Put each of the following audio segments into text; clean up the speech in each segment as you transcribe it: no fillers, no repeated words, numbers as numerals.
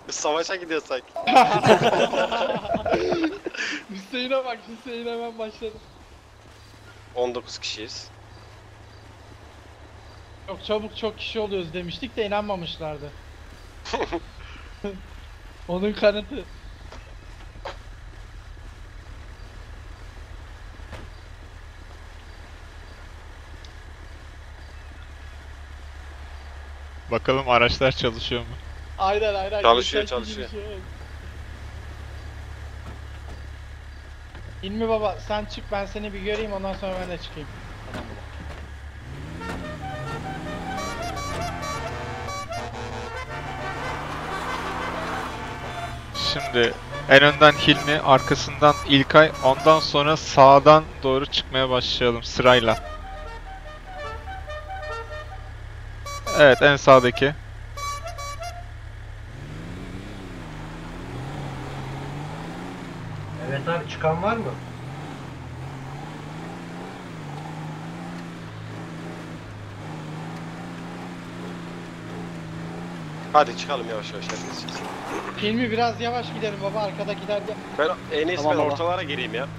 Savaşa gidiyorsak. Hüseyin'e bak, Hüseyin hemen başladı. 19 kişiyiz. Çok çabuk çok kişi oluyoruz demiştik de inanmamışlardı. Onun kanıtı. Bakalım araçlar çalışıyor mu? Aynen aynen. Çalışıyor, geçenki çalışıyor. gibi şey. İlmi baba sen çık, ben seni bir göreyim, ondan sonra ben de çıkayım. Tamam baba. Şimdi en önden Hilmi, arkasından İlkay, ondan sonra sağdan doğru çıkmaya başlayalım sırayla. Evet, en sağdaki. Evet abi, çıkan var mı? Hadi çıkalım yavaş yavaş herkes çıksın. İlmi biraz yavaş gidelim baba, arkadakiler de... Ben en iyisi Tamam ben baba. ortalara gireyim ya.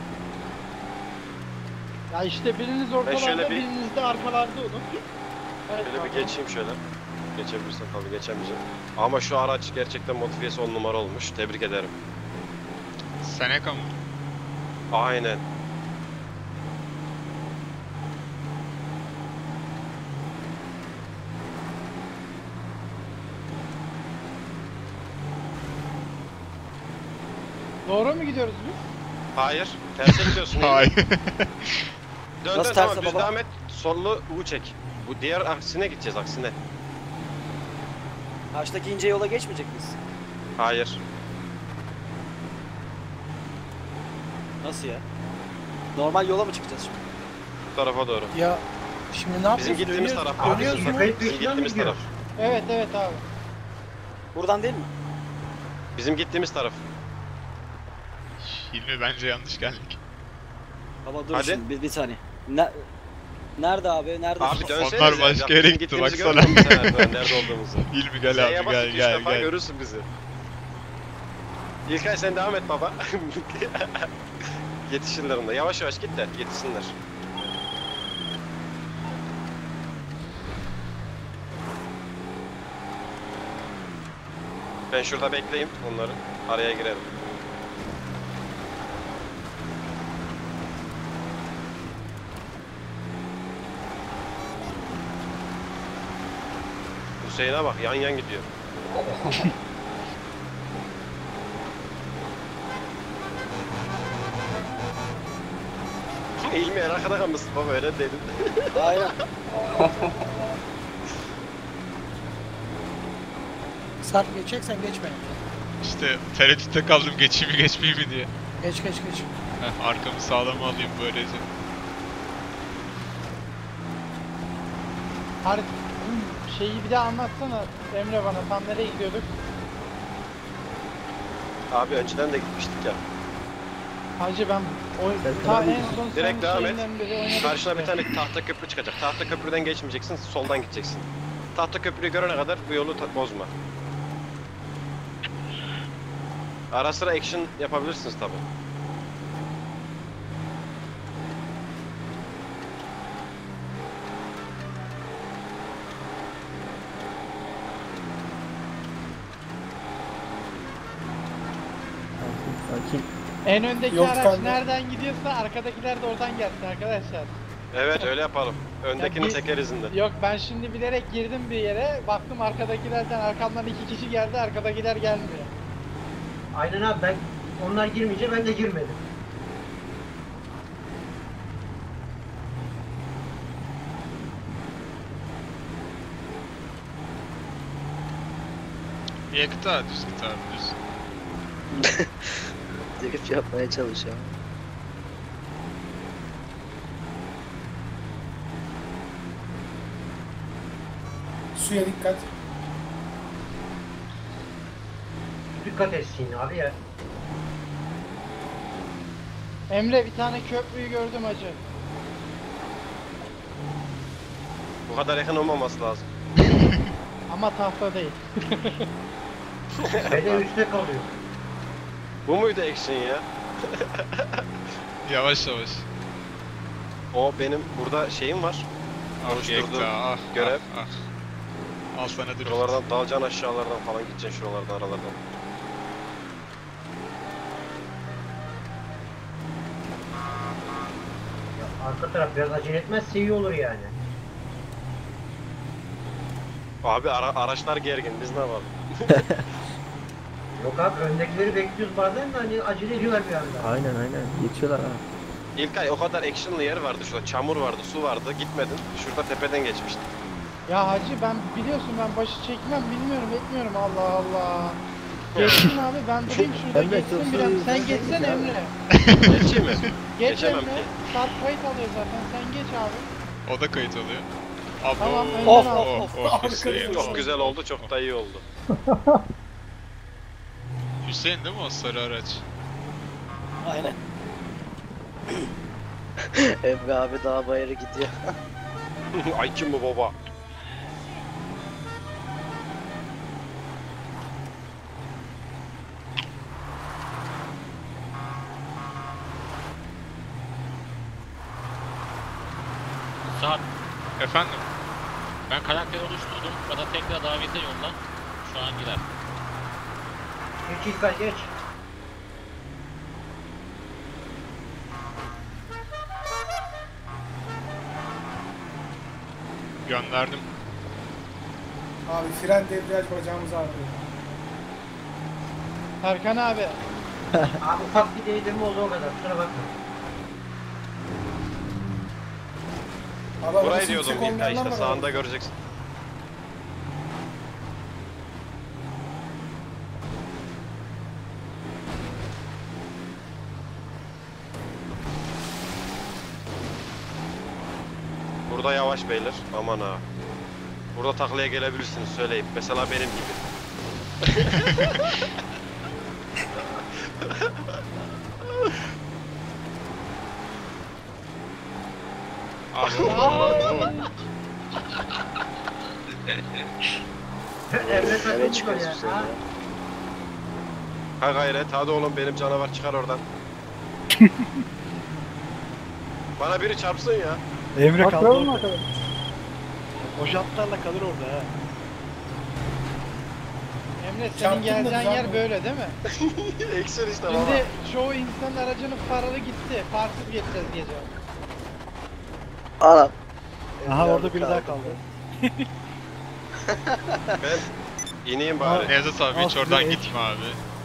Ya işte biriniz ortalarda, şöyle bir- biriniz de arkalarda olun. Evet, Şöyle bir tamam. geçeyim şöyle. Geçebilirsem tabii, geçemeyeceğim. Ama şu araç gerçekten modifiyesi 10 numara olmuş. Tebrik ederim. Seneca mı? Aynen. Doğru mu gidiyoruz biz? Hayır. Terse gidiyorsun. Hayır. Dön Nasıl dön, tamam, terse düz baba? devam et. Sollu U çek. Bu diğer aksine gideceğiz, aksine. Karşıdaki ince yola geçmeyecek miyiz? Hayır. Nasıl ya? Normal yola mı çıkacağız şimdi? Bu tarafa doğru. Ya şimdi ne yapıyoruz? Bizim gittiğimiz Dönüyoruz- taraf. Dönüyoruz mu? Kayıt Bizim dışından mı gittiğimiz taraf. gidiyoruz? Evet evet abi. Buradan değil mi? Bizim gittiğimiz taraf. Hilmi bence yanlış geldik. Baba dur Hadi. şimdi bir saniye. Nerede abi? Nerede? Abi dönsenize. Onlar başka yere Bizim gitti, gittiğimizi baksana. görmedin mi sen Erdoğan, nerede olduğumuzu? Hilmi gel Z'ye abi, bas, gel 2-3 gel defa gel. görürsün bizi. İlkay sen devam et baba. Yetişirler onda. Yavaş yavaş git de yetişsinler. Ben şurada bekleyeyim onları. Araya girerim. Hüseyin'e bak, yan yan gidiyor. İlmi en arkada kalmışsın baba, öyle dedin. Aynen. Sarp geçeceksen geç beni. İşte tereddütte kaldım, geçeyim mi geçmeyeyim mi diye. Geç geç geç. Heh, arkamı sağlam alayım böylece. Şeyi bir daha anlatsana Emre bana, tam nereye gidiyorduk? Abi önceden de gitmiştik ya. Hacı ben ta en son Direkt devam et. şeyinden beri oynadık Karşına bir işte. tane tahta köprü çıkacak. Tahta köprüden geçmeyeceksin, soldan gideceksin. Tahta köprüyü görene kadar bu yolu bozma. Ara sıra action yapabilirsiniz tabi. En öndeki Yok araç kanka. nereden gidiyorsa arkadakiler de oradan gelsin arkadaşlar. Evet öyle yapalım. Öndekini biz- teker izinden. Yok ben şimdi bilerek girdim bir yere, baktım arkadakilerden, arkamdan 2 kişi geldi, arkadakiler gelmiyor. Aynen abi, ben onlar girmeyince ben de girmedim. Yakıt ağa, düz git abi, düz. Drift yapmaya çalışıyorum. Suya dikkat. Dikkat etsin abi ya. Emre bir tane köprüyü gördüm hacı. Bu kadar yakın olmaması lazım. Ama tahta değil. Ve de üstte kalıyor. Bu muydu action ya? Yavaş yavaş. O benim burada şeyim var. Ah Oluşturduğu Yekta, ah, görev. ah, ah. Al sana drift. Şuralardan dalacaksın, aşağılardan falan gideceksin, şuralardan aralardan. Ya arka taraf biraz acele etmezse iyi olur yani. Abi araçlar gergin, biz ne yapalım? Yok abi öndekileri bekliyoruz bazen de hani acele ediyorlar bir anda. Aynen geçiyorlar ha. İlkay, o kadar actionlı yer vardı şurada, çamur vardı, su vardı, gitmedin. Şurada tepeden geçmiştin. Ya hacı ben biliyorsun ben başı çekmem bilmiyorum etmiyorum Allah Allah. Geçsin abi ben durayım şurada Emre, geçsin çok biraz. iyi, Sen çok geçsen iyi ya. Emre. Geçeyim mi? Geç Geçemem Emre. ki. Sarp kayıt alıyor zaten sen geç abi. O da kayıt alıyor. Abo. Tamam, önden Of, al. of, Oh, Hüseyin. Çok güzel oldu, çok da iyi oldu. Hüseyin değil mi o sarı araç? Aynen. Emre abi daha bayırı gidiyor. Ay kim bu baba? Saat, Efendim? ben karakter oluşturdum. Bana tekrar davete yolla. Şu an girer. Geç İlkay geç. Gönderdim. Abi fren debriyaj bacağımız ağrıyor. Erkan abi. Abi ufak bir değdirme oldu o kadar kusura bakma. Allah Burayı orası diyordum yüksek İlkay, olmayanlar işte var sağında abi. göreceksin. Burada yavaş beyler, aman ha. Burada taklaya gelebilirsiniz söyleyeyim. Mesela benim gibi. Abo. Emre Nereye takıldı çıkıyorsun ya. sen Ha? ya? Ha gayret, hadi oğlum benim canavar çıkar oradan. Bana biri çarpsın ya. Emre kaldı Bakalım orada. bakalım. O jantlarla kalır orada ha. Emre senin Çarptın da geleceğin yer düzeltme. böyle değil mi? Eksen işte baba. Şimdi çoğu insanın aracının farları gitti. Farsız geçeceğiz gece. Anam. Aha Emre orada abi biri daha kaldı. Ben ineyim bari. Nevzat abi hiç Al, oradan direkt. gitme abi.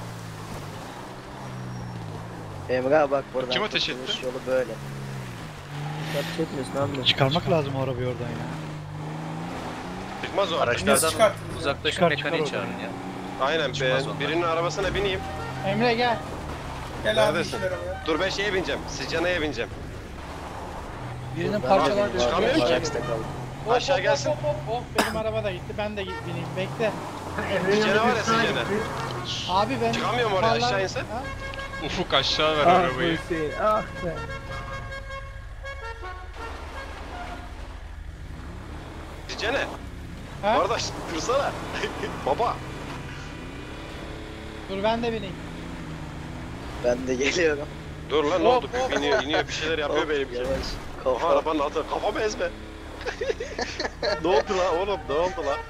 Emre abi bak buradan. Kim ateş kurtuluş etti? Yolu böyle. Ateş etmiyorsun abi. Çıkarmak lazım o arabayı oradan ya. Çıkmaz o. Nasıl çıkarttınız ya? Uzaktaki Çıkar, mekaniği çıkar çağırın ya. Aynen Çıkmaz ben onlar. birinin arabasına bineyim. Emre gel. Gel abi Neredesin? işler arabaya. Dur ben şeye bineceğim. Sıcana'ya bineceğim. Birinin Ben parçalar abi, Çıkamıyorum ki. Ajax'ta kaldım. Hop, Aşağı hop, gelsin. Hop, hop, hop. Benim araba da gitti. Ben de bineyim. Bekle. Emre'nin Sıcana yanında var ya, bir sağa sıcana. gitti. Abi ben... Çıkamıyorum oraya, farlar- aşağı insen. Ha? Ufuk aşağı ver arabayı. Ah be. Sıcana. Ha? Kardeş dursana. Baba. Dur ben de bineyim. Ben de geliyorum. Dur lan ne Hop, oldu? hop, İniyor iniyor bir şeyler yapıyor Hop, benimki. Yavaş. Aha Kafa. arabanın altına kafamı ezme. Ne oldu la oğlum, ne oldu la?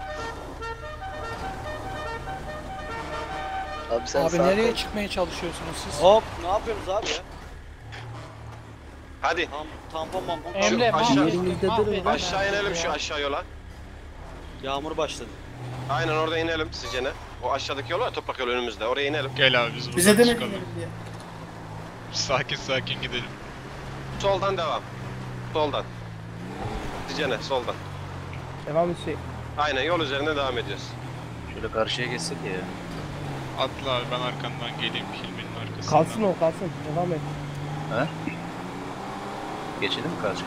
Abi sen Abi sağ nereye kol. çıkmaya çalışıyorsunuz siz? Hop ne yapıyorsunuz abi ya? Hadi Tampon mampon. Emre aşağı- mahvettin, Yerinizde durun mahvettin lan. aşağı ben inelim sizi şu ya. aşağı yola. Yağmur başladı. Aynen orada inelim Sıcana. O aşağıdaki yol var ya, toprak yol önümüzde. Oraya inelim. Gel abi biz buradan Bize demeyin çıkalım. diye. Sakin sakin gidelim. Soldan devam. Soldan. Sıcana soldan. Devam et şey. Aynen yol üzerinde devam ediyoruz. Şöyle karşıya geçsek ya. Atla abi ben arkandan geleyim Hilmi'nin arkasından. o kalsın. Devam et. Geçelim mi karşıya?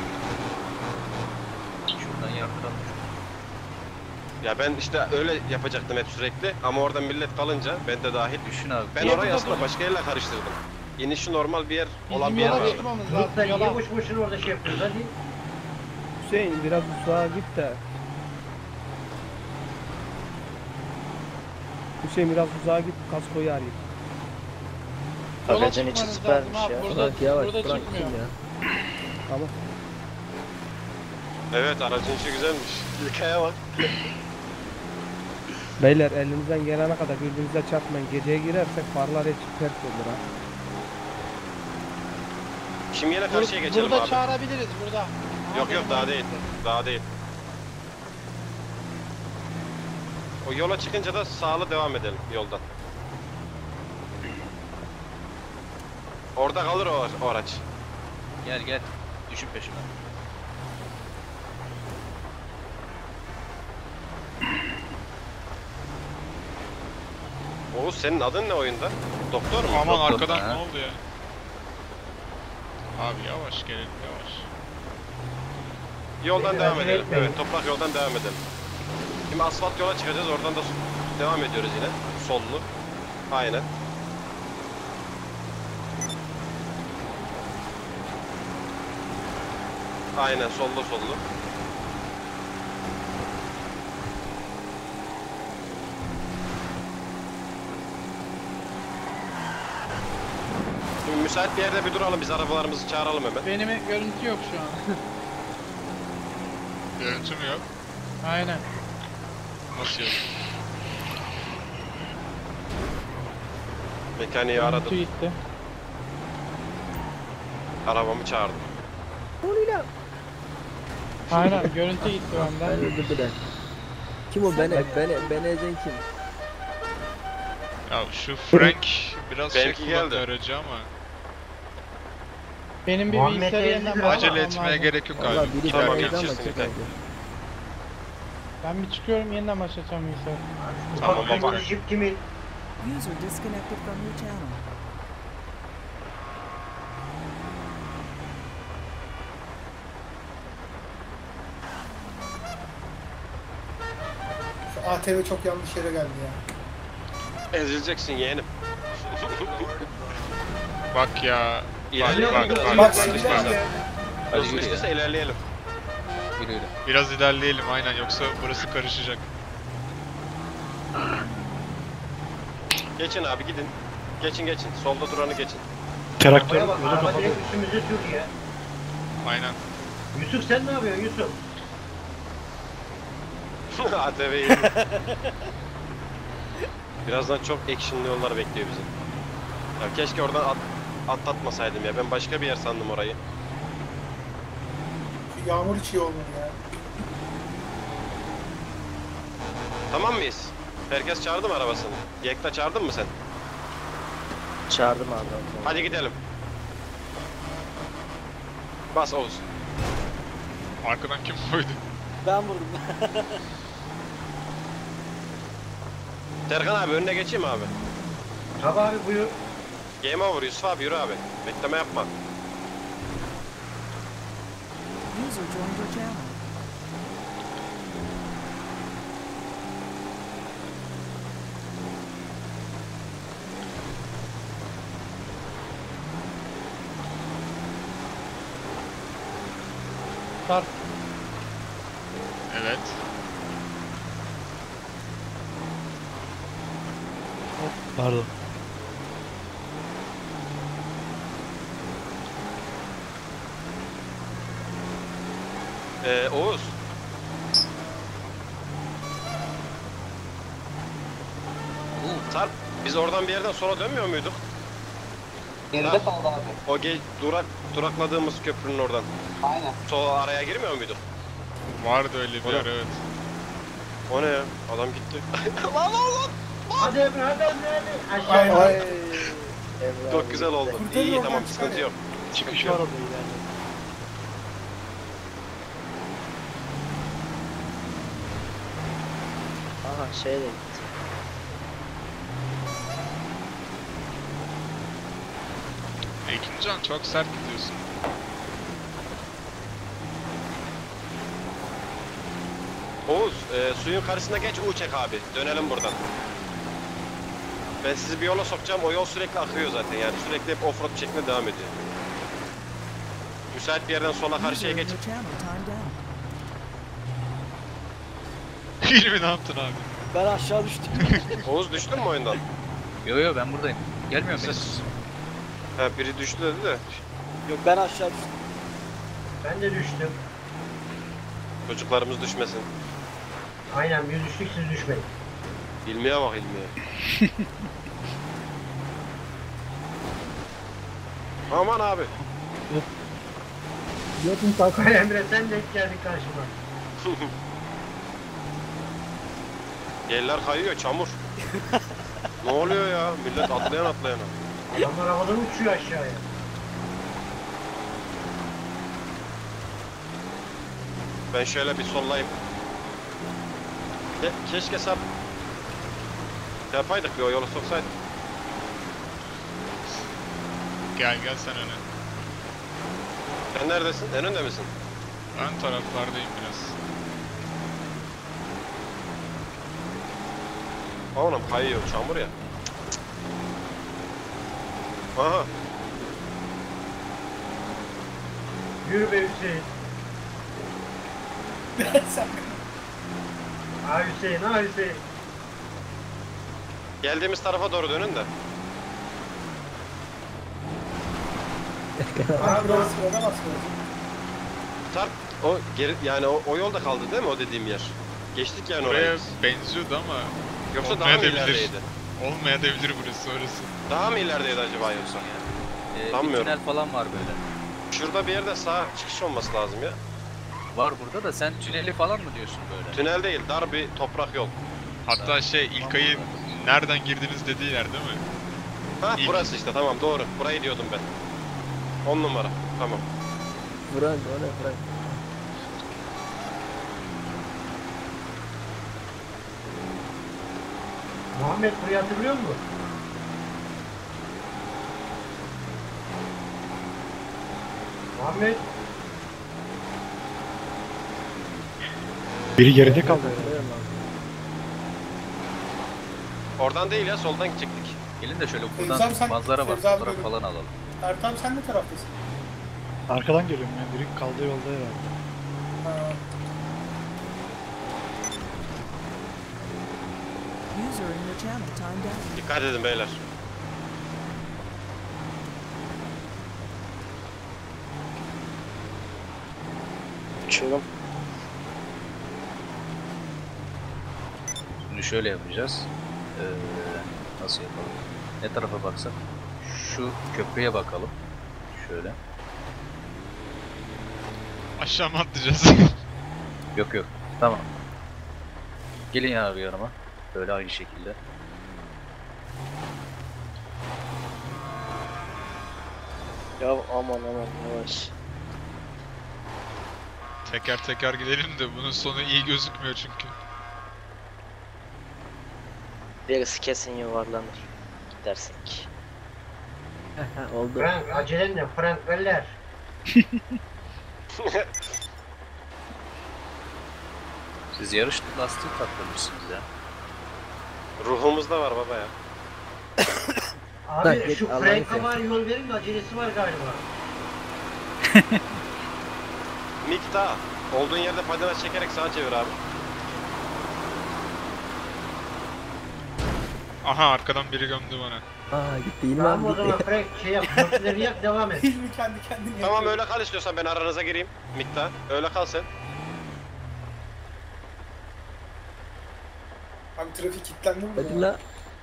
Şuradan yardım. Ya ben işte öyle yapacaktım hep sürekli ama orada millet kalınca ben de dahil. Düşün abi. Ben Niye orayı burada aslında durdun? başka yerle karıştırdım. İnişi normal bir yer olan Bizim bir yer yola vardı. çıkmamız Lütfen lazım niye yola. boş boşuna orada şey yapıyoruz hadi. Hüseyin biraz uzağa git de. Hüseyin biraz uzağa git, kaskoyu arayayım. Yola Aracın içi çıkmanız süpermiş lazım ya. abi, Bırak yavaş, burada bırak çıkmıyor. kim ya. Tamam. Evet aracın içi güzelmiş. İlkay'a bak. Beyler elinizden gelene kadar birbirinize çarpmayın. Geceye girersek farlar hep ters olur ha. Şimdi yine karşıya geçelim Burada abi. çağırabiliriz burada. Yok yok daha değil. Daha değil. O yola çıkınca da sağlı devam edelim yoldan. Orada kalır o araç. Gel gel. Düşün peşime. Oğuz senin adın ne oyunda? Doktor mu? Aman Doktor, arkadan ha. ne oldu ya? Abi yavaş gelin yavaş. Yoldan devam acele edelim. etmeyin. Evet toprak yoldan devam edelim. Şimdi asfalt yola çıkacağız oradan da devam ediyoruz yine. Sollu. Aynen. Aynen sollu sollu. Şimdi müsait bir yerde bir duralım biz arabalarımızı çağıralım hemen. Benim görüntü yok şu an. Görüntü mü yok? Aynen. Nasıl yok? Mekaniği aradım. Görüntü gitti. Arabamı çağırdım. Aynen görüntü gitti benden. öldürdüler. Kim o? Ben Ezen kim? Ya şu Frank biraz Belki şey kullandı geldi. aracı ama Benim bir Muhammed bilgisayarı Ezgi yeniden de- bağlamam acele etmeye lazım. gerek yok Valla abi. biri Tamam, bana Giderken. ama geçirsin çok İlkay. oldu. Ben bir çıkıyorum yeniden başlatacağım bilgisayarı. Tamam, Bak, bak. jip kimin? User disconnected from your channel. Şu ATV çok yanlış yere geldi ya. Ezileceksin yeğenim. Bak ya. İlerleyelim. bak, biraz. bak. Bak Hızlı şimdi istersen. ya. Hadi Hızlı yürü istersen ya. ilerleyelim. Yürü yürü. Biraz ilerleyelim aynen yoksa burası karışacak. Geçin abi gidin. Geçin geçin. Solda duranı geçin. Arabaya bak, araba direkt üstümüze sür ya. Aynen. Yusuf sen ne yapıyorsun Yusuf? ATV'yi. Birazdan çok actionlı yollar bekliyor bizi. Ya keşke oradan atlatmasaydım ya. Ben başka bir yer sandım orayı. Şu yağmur hiç iyi olmadı ya. Tamam mıyız? Herkes çağırdı mı arabasını? Yekta çağırdın mı sen? Çağırdım abi. Hadi gidelim. Bas Oğuz. Arkadan kim koydu? Ben vurdum. Serkan abi önüne geçeyim abi. Tabi abi buyur. Game over Yusuf abi yürü abi. Bekleme yapma. User joined your channel. Sarp. Evet. Pardon. Oğuz. Sarp biz oradan bir yerden sola dönmüyor muyduk? Geride kaldı abi. O durakladığımız köprünün oradan. Aynen. Sola araya girmiyor muyduk? Vardı öyle bir Oğlum. yer evet. O ne ya? Adam gitti. Hadi Emre hadi hadi. Aşağı. Ay, Çok güzel oldu. Kurtarın İyi oradan, tamam sıkıntı çıkar. yok. Çıkış yok. Aha şey de gitti. Ekincan çok sert gidiyorsun. Oğuz suyun karşısına geç U çek abi. Dönelim buradan. Ben sizi bir yola sokacağım. O yol sürekli akıyor zaten yani. Sürekli hep offroad şeklinde devam ediyor. Müsait bir yerden sola User karşıya in geç. your channel timed out. Hilmi ne yaptın abi? Ben aşağı düştüm. Oğuz düştün mü oyundan? Yo yo ben buradayım. Gelmiyor musun? Ses. Ha biri düştü dedi de. Yok ben aşağı düştüm. Ben de düştüm. Çocuklarımız düşmesin. Aynen biz düştük siz düşmeyin. İlmiye bak ilmiye. Aman abi. Emre sen de ilk geldin karşıma. Yerler kayıyor çamur. Ne oluyor ya? Millet atlayan atlayana. Adamlar havadan uçuyor aşağıya. Ben şöyle bir sollayayım. Keşke sap yapaydık, bir o yolu soksaydık. Gel sen öne. Sen neredesin? En önde misin? Ön taraflardayım biraz. Oğlum kayıyor çamur ya. Aha. Yürü be Hüseyin. Sen Ha Hüseyin, ha Hüseyin. Geldiğimiz tarafa doğru dönün de. abi burası sırada basmıyor. Sarp o geri yani o yolda kaldı değil mi o dediğim yer? Geçtik yani Buraya oraya. benziyordu ama Yoksa daha mı olmayabilir. ilerideydi? Olmayabilir burası orası. Daha mı ilerideydi acaba yoksa? Bir Sanmıyorum. tünel falan var böyle. Şurada bir yerde sağ çıkış olması lazım ya. Var burada da sen tüneli falan mı diyorsun böyle? Tünel değil, dar bir toprak yol. Hatta İlkay'ın nereden girdiniz dediği yer değil mi? Ha İlk. burası işte, tamam doğru. Burayı diyordum ben. 10 numara. Tamam. Frank o ne Frank? Muhammed burayı hatırlıyor musun? Muhammed. Biri geride kaldı. Oradan değil ya, soldan gidecektik. Gelin de şöyle Fevzi buradan abi sen- manzara var, Fevzi abi fotoğraf buyurun. falan alalım. Ertan sen ne taraftasın? Arkadan geliyorum ya. Biri kaldığı yolda herhalde. Ha, User in your channel timed out. Dikkat edin beyler. Uçuyorum. Şimdi şöyle yapacağız. Nasıl yapalım? Ne tarafa baksak? Şu köprüye bakalım. Şöyle. Aşağı mı atlayacağız? Yok yok. Tamam. Gelin abi yanıma. Böyle aynı şekilde. Ya aman yavaş. Teker teker gidelim de bunun sonu iyi gözükmüyor çünkü. Birisi kesin yuvarlanır. Gidersek. Oldu. Frank acelen ne? Frank Beller. Siz yarış lastiği taktırmışsınız ya. Ruhumuzda var baba ya. Abi Geç, şu Allah'ını Frank'a seversen. var yol verin de acelesi var galiba. Mikta. Olduğun yerde padana çekerek sağa çevir abi. Aha arkadan biri gömdü bana. Aa gitti yine Tamam o abi zaman gitti. Frank şey yap, dörtleri yak devam et. Hilmi kendi kendine Tamam yapıyor. öyle kal istiyorsan, ben aranıza gireyim. Mikta. Öyle kal sen. Abi trafik kilitlendi mi? Hadi la.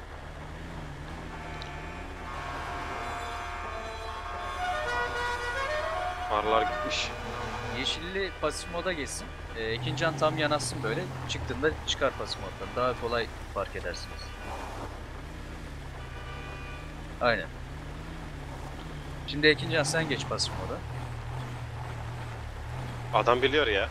Farlar gitmiş. Yeşilli pasif moda geçsin. İkinci an tam yanaşsın böyle. Çıktığında çıkar pasif moddan. Daha kolay fark edersiniz. Aynen. Şimdi ikinci an sen geç pasif moda. Adam biliyor ya.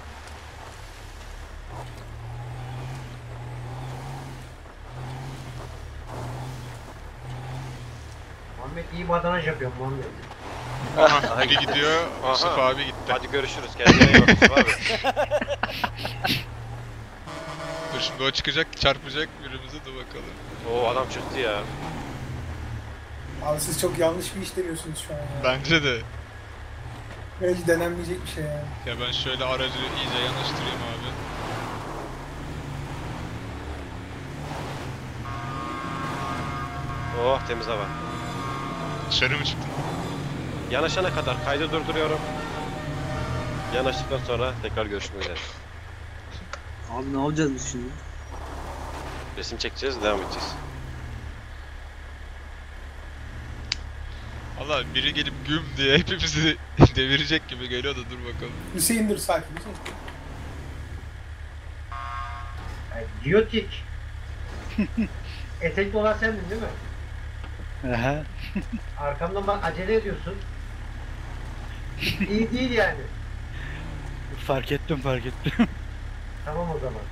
Muhammed iyi madanaj yapıyor Muhammed. Aha biri gidiyor, Aha. Yusuf abi gitti. Hadi görüşürüz. Kendine iyi bak Yusuf abi. Dur şimdi o çıkacak, çarpacak birimize de bakalım. Oo adam çıktı ya. Abi siz çok yanlış bir iş deniyorsunuz şu an ya. Bence de. Hiç denenmeyecek bir şey yani. Ya ben şöyle aracı iyice yanaştırayım abi. Oh temiz hava. Dışarı mı çıktın? Yanaşana kadar kaydı durduruyorum. Yanaştıktan sonra tekrar görüşmek üzere. Abi ne yapacağız biz şimdi? Resim çekeceğiz, devam edeceğiz. Valla biri gelip güm diye hepimizi devirecek gibi geliyor da dur bakalım. Hüseyin dur sakin. Hüseyin. Yani Diyotik. Etekli olan sendin değil mi? Aha. Arkamdan bak acele ediyorsun. İyi değil yani. Fark ettim. Tamam o zaman.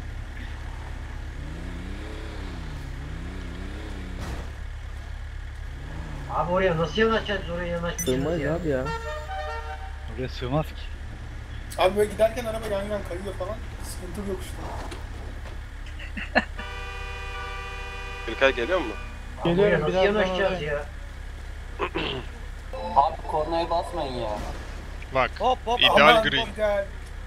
Abi oraya nasıl yanaşacağız? Oraya yanaşmayacağız ya. ya. Oraya sığmaz ki. Abi böyle giderken araba yan yan kayıyor falan. Sıkıntı yok işte. İlkay geliyor mu? Abi Geliyorum, oraya nasıl birazdan yanaşacağız oraya. ya? Abi kornaya basmayın ya. Bak Hop hop. ideal Aman, green. ideal.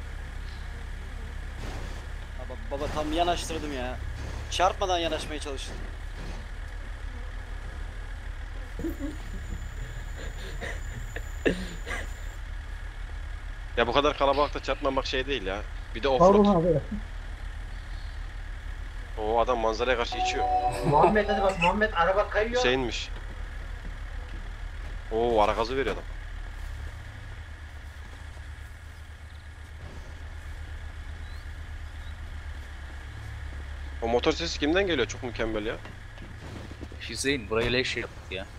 Baba tam yanaştırdım ya. Çarpmadan yanaşmaya çalıştım. Ya bu kadar kalabalıkta çarpmamak şey değil ya. Bir de offroad. O adam manzaraya karşı içiyor. Muhammed hadi bak Muhammed araba kayıyor. Hüseyin'miş. Oo ara gazı veriyor adam. O motor sesi kimden geliyor? Çok mükemmel ya. Hüseyin burayı leş yaptık ya.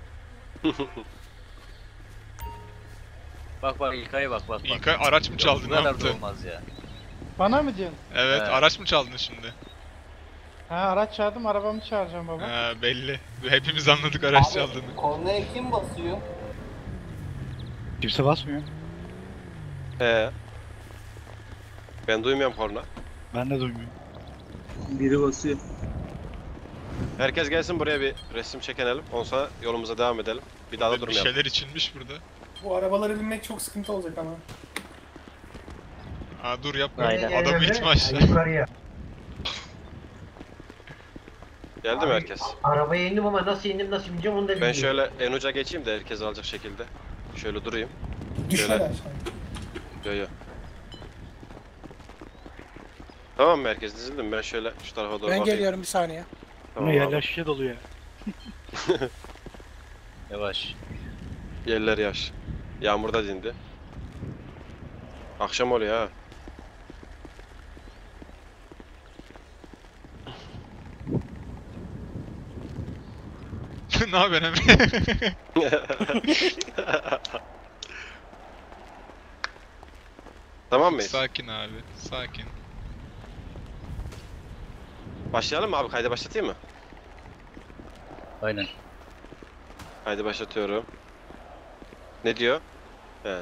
Bak İlkay'a bak. İlkay araç mı çaldı, Bu ne kadar da yaptı? olmaz ya. Bana mı diyorsun? Evet, Evet. araç mı çaldın şimdi? Ha araç çağırdım, arabamı çağıracağım baba. Belli. Hepimiz anladık araç çaldığını. Kornaya kim basıyor? Kimse basmıyor. Ben duymuyorum korna. Ben de duymuyorum. Biri basıyor. Herkes gelsin buraya bir resim çekenelim. Ondan sonra yolumuza devam edelim. Bir daha da Bir durmayalım. şeyler içilmiş burada. Bu arabalara binmek çok sıkıntı olacak ama. Aa dur yapma. Aynen. Adamı itme aşağı. Yukarıya. Geldi mi herkes? Arabaya indim ama nasıl indim nasıl bineceğim onu da Ben bilmiyorum. şöyle en uca geçeyim de herkes alacak şekilde. Şöyle durayım. Düşmeler Şöyle. sanki. Yo. Tamam mı herkes dizildi mi? Ben şöyle şu tarafa doğru bakayım. bir saniye. Tamam Ama abi. yerler şişe dolu ya. Yavaş. Yerler yaş. Yağmur da dindi. Akşam oluyor ha. Ne yapıyorsun Emre? Tamam mıyız? Sakin abi, sakin. Başlayalım mı abi? Kaydı başlatayım mı? Aynen. Kaydı başlatıyorum. Ne diyor? He.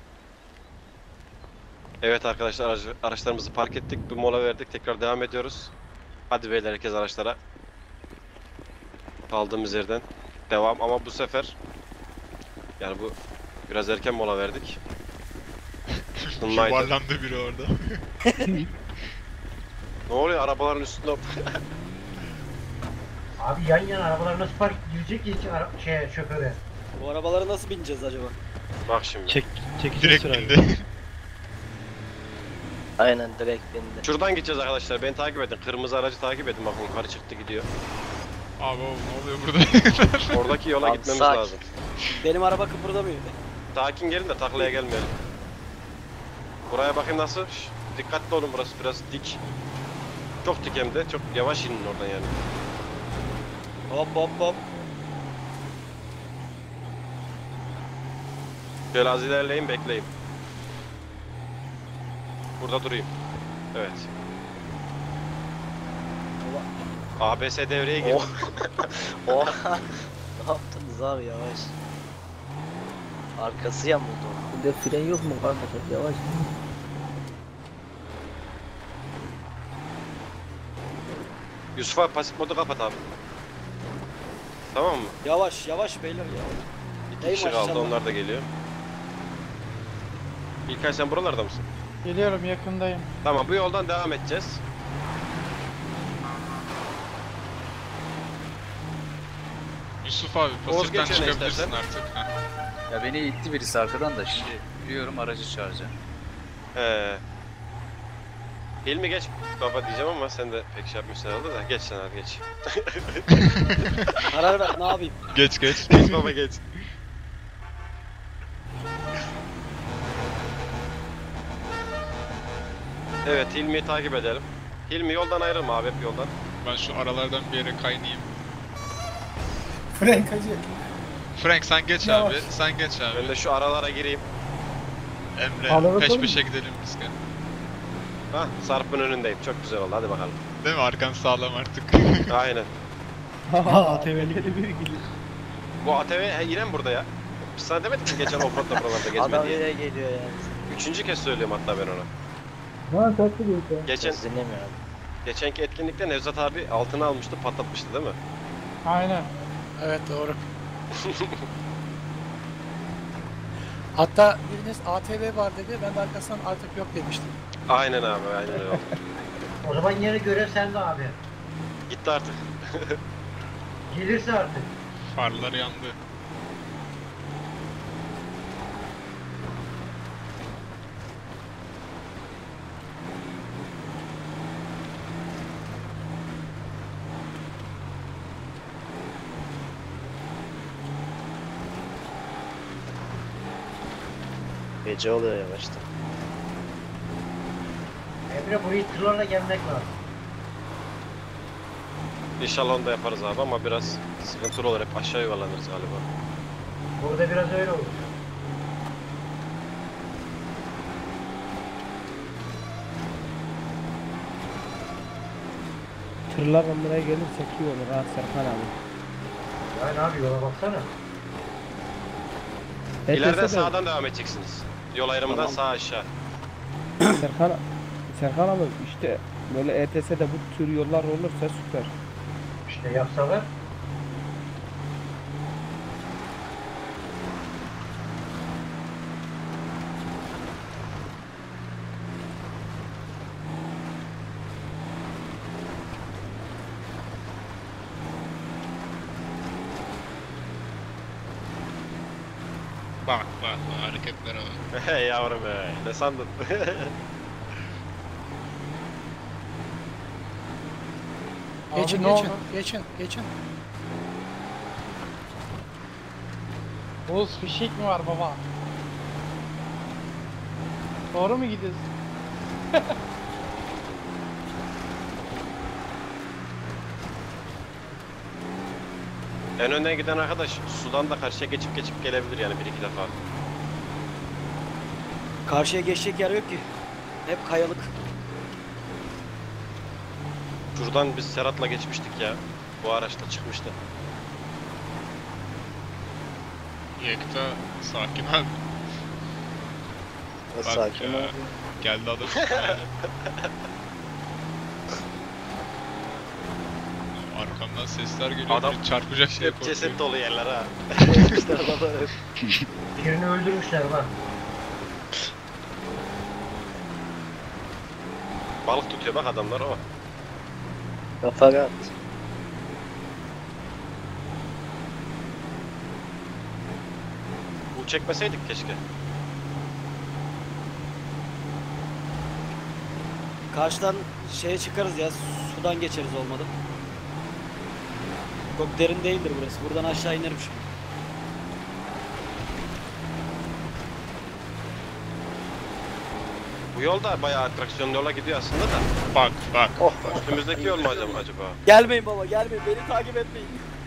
Evet arkadaşlar araçlarımızı park ettik. Bir mola verdik. Tekrar devam ediyoruz. Hadi beyler herkes araçlara. Kaldığımız yerden devam ama bu sefer yani bu biraz erken mola verdik. Isınmaydı. Yuvarlandı biri orada. Ne oluyor arabaların üstünde? Abi yan yana arabalar nasıl park girecek ki şoföre? Bu arabalara nasıl bineceğiz acaba? Bak şimdi. Çekici Direkt sırayla. bindi. Aynen direkt bindi. Şuradan gideceğiz arkadaşlar. Beni takip edin. Kırmızı aracı takip edin. Bakın yukarı çıktı gidiyor. Abi ne oluyor burada? Oradaki yola Abi, gitmemiz sakin. lazım. Benim araba kıpırdamıyor. Sakin gelin de taklaya gelmeyelim. Buraya bakayım nasıl? Şş, dikkatli olun, burası biraz dik. Çok dik hem de. Çok yavaş inin oradan yani. Hop. Şöyle az ilerleyin, bekleyin. Burada durayım. Evet. ABS devreye girdi. Oha. Ne yaptınız abi yavaş. Arkası yamuldu. Bir de fren yok mu kardeşim? Yavaş. Yusuf abi pasif modu kapat abi. Tamam mı? Yavaş beyler ya. İki kişi kaldı, onlar da geliyor. İlkay sen buralarda mısın? Geliyorum, yakındayım. Tamam, bu yoldan devam edeceğiz. Yusuf abi Oğuz pasiften geçene çıkabilirsin istersen. artık. Heh. Ya beni itti birisi arkadan da şimdi biliyorum aracı çağıracağım. He. Hilmi geç baba diyeceğim ama sen de pek şey yapmışsın herhalde da. Geç sen abi geç. Karar ver ne yapayım? Geç geç. Geç baba geç. Evet Hilmi'yi takip edelim. Hilmi yoldan ayrılma abi, hep yoldan. Ben şu aralardan bir yere kaynayayım. Frank hacı. Frank sen geç Yavaş. abi. Sen geç abi. Ben de şu aralara gireyim. Emre Aralara peş koyun. peşe gidelim biz de. Hah, Sarp'ın önündeyim. Çok güzel oldu, hadi bakalım. Değil mi? Arkan sağlam artık. Aynen. ATV'li. Bu ATV yine mi burada ya? Biz sana demedik mi geçen offroad'da buralarda gezme Adam diye? yine geliyor yani. Üçüncü kez söylüyorum hatta ben ona. Ha tatlı değil ya. Geçen, Ses dinlemiyorum. geçenki etkinlikte Nevzat abi altına almıştı, patlatmıştı değil mi? Aynen. Evet doğru. Hatta biriniz ATV var dedi. Ben de arkasından artık yok demiştim. Aynen abi, aynen öyle oldu. O zaman yine görev sende abi. Gitti artık. Gelirse artık. Farlar yandı. Gece oluyor yavaşta. Emre burayı tırlarla gelmek lazım. İnşallah onu da yaparız abi ama biraz sıkıntılı olur, hep aşağı yuvarlanırız galiba. Burada biraz öyle olur. Tırlar buraya gelirsek iyi olur ha Serkan abi. Yani abi yola baksana. İleriden ETS de- sağdan devam edeceksiniz. Yol ayrımından sağ aşağı. Serkan abi işte böyle ETS'de bu tür yollar olursa süper. İşte yapsalar. Bak bak bak hareketlere bak. Hey yavrum be, ne sandın? Geçin Abi ne geçin, oldu? geçin. Oğuz fişek mi var baba? Doğru mu gidiyorsun? En önden giden arkadaş sudan da karşıya geçip gelebilir yani bir iki defa. Karşıya geçecek yer yok ki. Hep kayalık. Şuradan biz Serhat'la geçmiştik ya. Bu araçla çıkmıştı. Yekta sakin abi. Bak Sakin ya, ol. geldi adam. Arkamdan sesler geliyor. Adam biri çarpacak diye Hep korkuyorum. ceset dolu yerler ha. Birini öldürmüşler bak. Balık tutuyor bak adamlar o. Kafa rahat. Bu çekmeseydik keşke. Karşıdan şeye çıkarız ya. Sudan geçeriz olmadı. Çok derin değildir burası. Buradan aşağı inerim şimdi. Bu yol da bayağı atraksiyonlu yola gidiyor aslında da. Bak bak. Oh. Üstümüzdeki yol mu acaba? Gelmeyin baba gelmeyin. Beni takip etmeyin.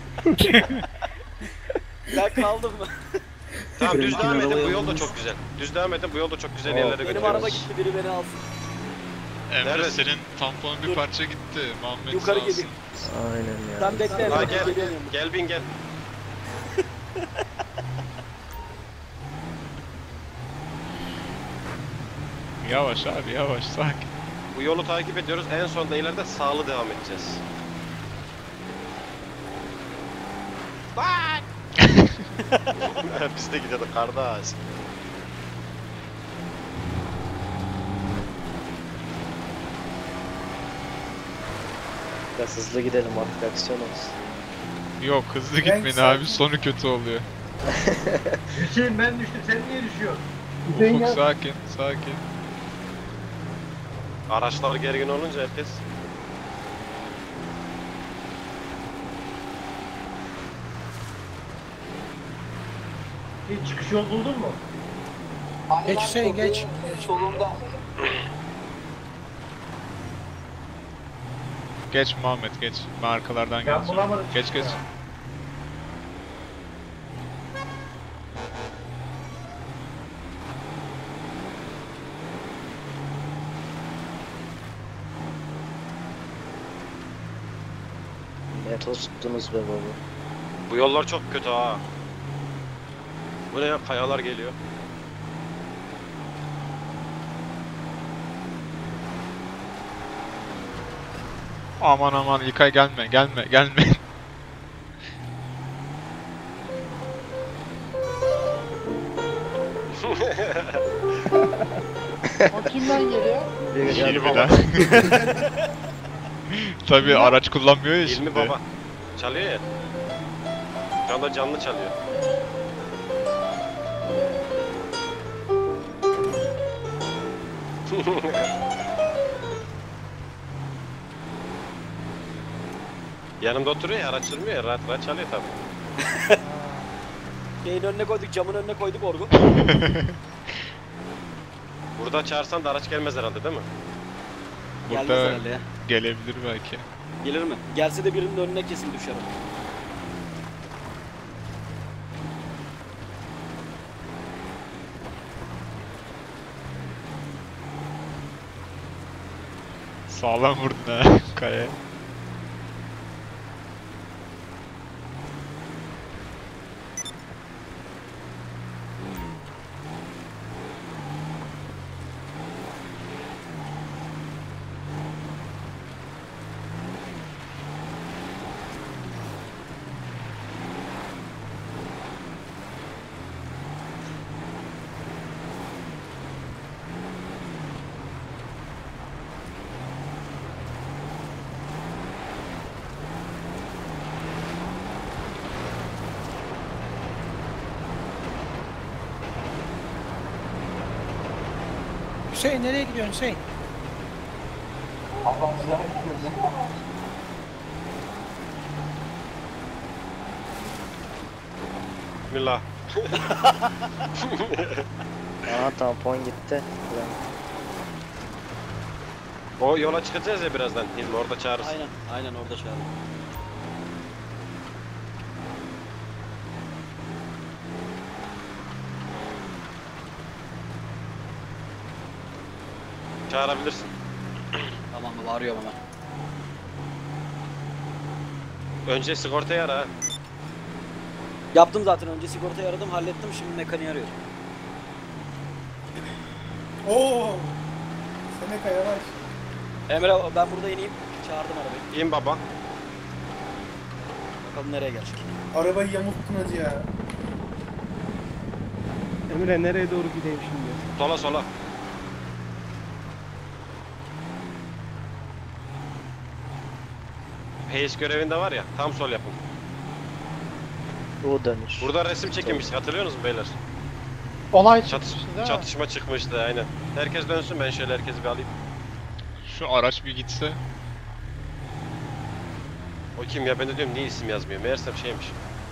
Ben kaldım mı? Tamam düz devam edin, bu yol da yolumuz. çok güzel. Düz devam edin, bu yol da çok güzel Oh. yerlere Benim götürüyor. araba gitti. Biri beni alsın. Emre Nerede? senin tamponun bir Dur. parça gitti. Muhammed Yukarı sağ olsun. gelin. Aynen ya. Sen bekle. Ha Ben gel, geliyorum. gel bin gel. Yavaş abi yavaş sakin. Bu yolu takip ediyoruz, en sonunda ileride sağlı devam edeceğiz. Bak! Biz de gidelim kardeş. Biraz hızlı gidelim artık aksiyon olsun. Yok hızlı Ben gitmeyin sakin- abi, sonu kötü oluyor. Hüseyin ben düştüm sen niye düşüyorsun? Hüseyin Ufuk gel. sakin, sakin. Araçlar gergin olunca herkes. Hiç çıkış yol buldun mu? Geç Hüseyin geç. Geç Muhammed geç. Ben arkalardan Ben geleceğim. bulamadım. Geç geç. Ne tuttunuz be baba. Bu yollar çok kötü ha. Bu ne ya? Kayalar geliyor. Aman aman İlkay gelme, gelme, gelme. O kimden geliyor? Hilmi'den. Tabii araç kullanmıyor ya şimdi. İlmi baba. Çalıyor ya. Şu anda canlı çalıyor. Yanımda oturuyor ya, araç sürmüyor ya, rahat rahat çalıyor tabii. Şeyin önüne koyduk, camın önüne koyduk Orgu. Burada çağırsan da araç gelmez herhalde değil mi? Gelmez Burada herhalde ya. gelebilir belki. Gelir mi? Gelse de birinin önüne kesin düşer. Sağlam vurdun ha kayaya. Hüseyin nereye gidiyorsun Hüseyin? Bismillah. Aha tampon gitti. Ulan. O yola çıkacağız ya birazdan. Hilmi orada çağırırsın. Aynen, aynen orada çağırdım. Çağırabilirsin. Tamam baba, arıyorum hemen. Önce sigortayı ara ha. Yaptım zaten, önce sigortayı aradım, hallettim, şimdi mekaniği arıyorum. Oo. Seneca yavaş. Emre ben burada ineyim, çağırdım arabayı. İn baba. Bakalım nereye gelecek. Arabayı yamulttun hacı ya. Emre nereye doğru gideyim şimdi? Sola sola. Pace görevinde var ya, tam sol yapın. Bu dönüş. Burada resim çekilmiştik, hatırlıyor musunuz beyler? Olay Çatış, çıkmıştı değil mi? çatışma çıkmıştı aynen. Herkes dönsün, ben şöyle herkesi bir alayım. Şu araç bir gitse. O kim ya, ben de diyorum niye isim yazmıyor, meğersem şeymiş.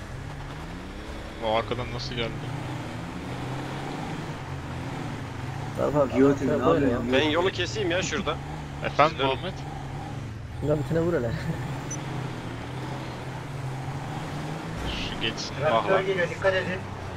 O arkadan nasıl geldi? Ben yolu keseyim ya şurada. Efendim Dön. Muhammed? Şu geçsin. Traktör Aha. geliyor dikkat edin.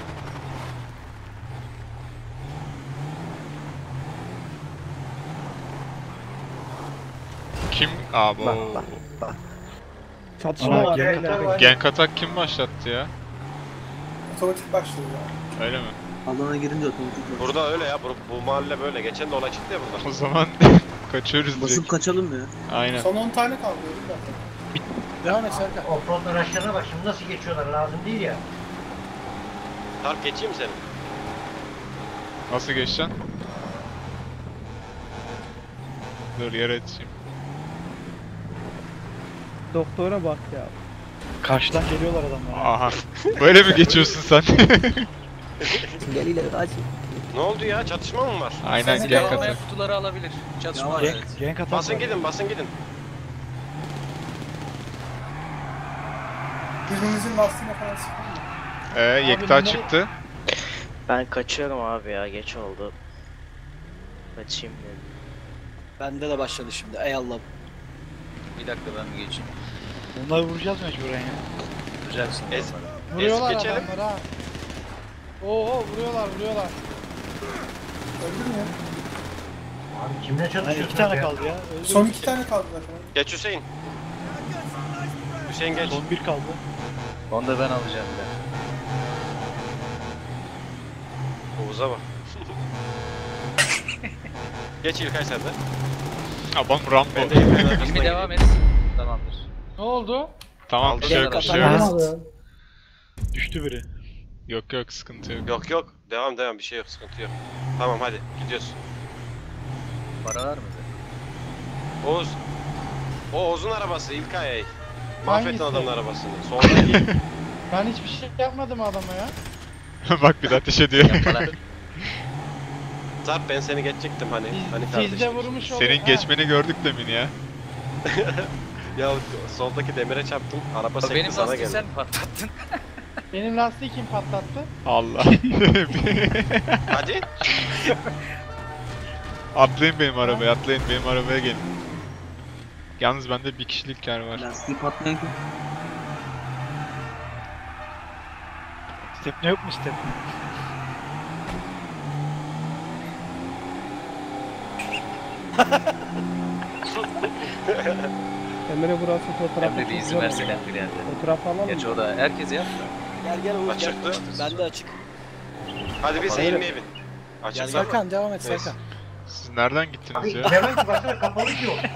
Kim? Aa bu. Çatışma var. Traktör var. Gank atak kim başlattı ya? Otomatik başlıyor ya. Öyle mi? Alana girince otomatik. Burada öyle ya, bu mahalle böyle. Geçen de olay çıktı ya burada. O zaman kaçıyoruz direkt. kaçalım ya. Aynen. Son 10 tane kaldı öyle mi? Devam et Serkan. Offroad araçlarına bak şimdi nasıl geçiyorlar, lazım değil ya. Tarp geçeyim mi seni? Nasıl geçeceksin? Dur yer edeceğim. Doktora bak ya. Karşıdan geliyorlar adamlar. Aha. Böyle mi geçiyorsun sen? Gel ileri kaç. Ne oldu ya? Çatışma mı var? Aynen Silah genk almaya atı. kutuları alabilir. Çatışma Genk, evet. genk atak Basın var. gidin, basın gidin. Birbirimizin lastiğine falan sıkılmıyor. Yekta ne- çıktı. Ben kaçıyorum abi ya geç oldu. Kaçayım dedim. Bende de başladı şimdi. Ey Allah'ım. Bir dakika ben bir geçeyim. Onları vuracağız mecburen ya. Vuracaksın. Ez- onları. Vuruyorlar geçelim. adamları ha. Oo vuruyorlar. Öldü mü ya? Abi kimle Hani çatışıyorsun? 2 tane kaldı ya. Öldü. Son 2 tane kaldı zaten. Geç Hüseyin. Hüseyin geç. Son 1 kaldı. Onu da ben alacağım bir de. Oğuz'a bak. Geç İlkay sen de. Aman Rambo. Ben de İlkay'ın arkasına Şimdi devam gideyim. et. Tamamdır. Ne oldu? Tamam bir şey yok, bir şey Genk yok. atak. Düştü biri. Yok sıkıntı yok. Yok. Devam bir şey yok, sıkıntı yok. Tamam hadi gidiyoruz. Para var mı? Oğuz. O Oğuz'un arabası İlkay. Mahvettin Hangisi? adamın arabasını. Soldan git. Ben hiçbir şey yapmadım adama ya. Bak bir de ateş ediyor. Yapmalar. Sarp ben seni geçecektim hani. Hani Siz de kardeşim. vurmuş olun. Senin ha. geçmeni gördük demin ya. Ya soldaki demire çarptım. Araba sekti Benim sana lastiği geldi. sen patlattın. Benim lastiği kim patlattı? Allah. Hadi. Atlayın benim arabaya, benim arabaya gelin. Yalnız bende bir kişilik yer var. Lastiği patlayan kim? Stepne yok mu stepne? Emre burası fotoğrafı Emre bir izin versene bir yerde. Fotoğraf alalım Geç mı? o da herkes yap. Gel Oğuz gel. Açıktı. Bende açık. Hadi biz Kapalı. eğilmeye bin. Açık Serkan devam et Neyse. Serkan. Siz nereden gittiniz Abi ya? Levent ki baksana kapalı ki o.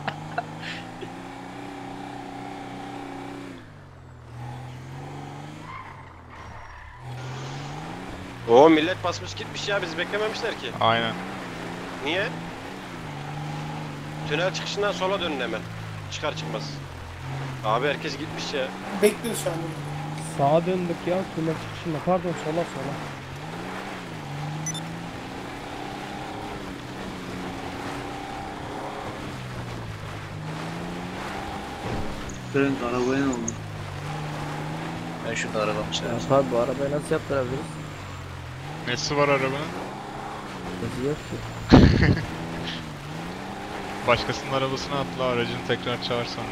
Oo millet basmış gitmiş ya bizi beklememişler ki. Aynen. Niye? Tünel çıkışından sola dönün hemen. Çıkar çıkmaz. Abi herkes gitmiş ya. Bekliyoruz şu anda. Sağa döndük ya tünel çıkışında. Pardon sola. Frank arabaya ne oldu? Ben şurada arabamı çağıracağım. Abi bu arabayı nasıl yaptırabiliriz? Nesi var arabanın? Nasıl yok ki? Başkasının arabasına atla, aracını tekrar çağır sonra.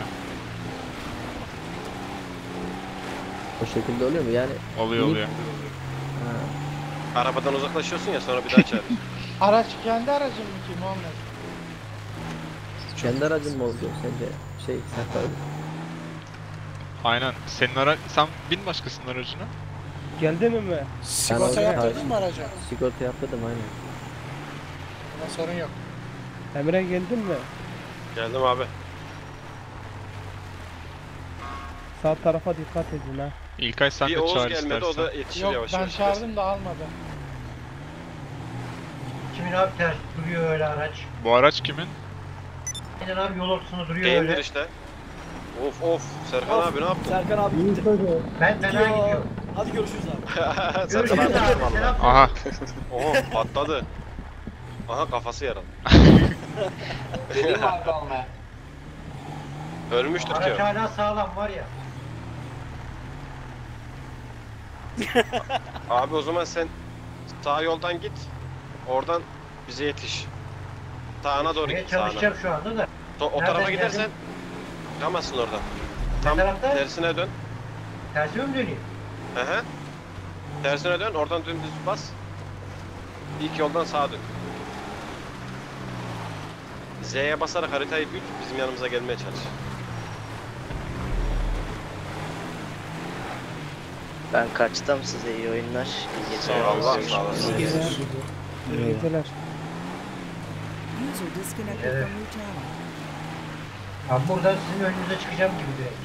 O şekilde oluyor mu yani? Oluyor. Ha. Arabadan uzaklaşıyorsun ya sonra bir daha çağır. Araç kendi aracın mı ki Muhammed? Kendi aracın mı oldu sence? Sen abi. Aynen. Sen bin başkasının aracına. Geldi mi? Sigorta orada- yaptırdın mı araca? Sigorta yaptırdım aynen. Buna sorun yok. Emre geldin mi? Geldim abi. Sağ tarafa dikkat edin ha. İlkay sen Bir de Oğuz çağır gelmedi o istersen. da yetişir Yok yavaş ben yavaş. çağırdım da almadı. Kimin abi ters duruyor öyle araç. Bu araç kimin? Aynen abi yol ortasında duruyor Değildir öyle. işte. Of Serkan abi ne yaptın? Serkan abi gitti. Ben fena gidiyorum. Hadi görüşürüz abi. Serkan Görüşürüz abi abi. gitti valla. Selam. Aha. Oho patladı. Aha kafası yaralı. Dedim abi almaya. Ölmüştür ki Araç o. hala sağlam var ya. Abi o zaman sen sağ yoldan git. Oradan bize yetiş. Sağına doğru Gitmeye git sağına. çalışacağım şu anda da. O Nereden tarafa geldin? gidersen çıkamazsın oradan. Tam tarafta? tersine dön. Tersime mi döneyim? Hı hı. Tersine dön, oradan dümdüz bas. İlk yoldan sağa dön. Z'ye basarak haritayı büyüt, bizim yanımıza gelmeye çalış. Ben kaçtım size iyi oyunlar. İyi geceler. Eyvallah, sağ olasın. İyi geceler. İyi geceler. User disconnected Evet. from your channel. Ben buradan sizin önünüze çıkacağım gibi direkt.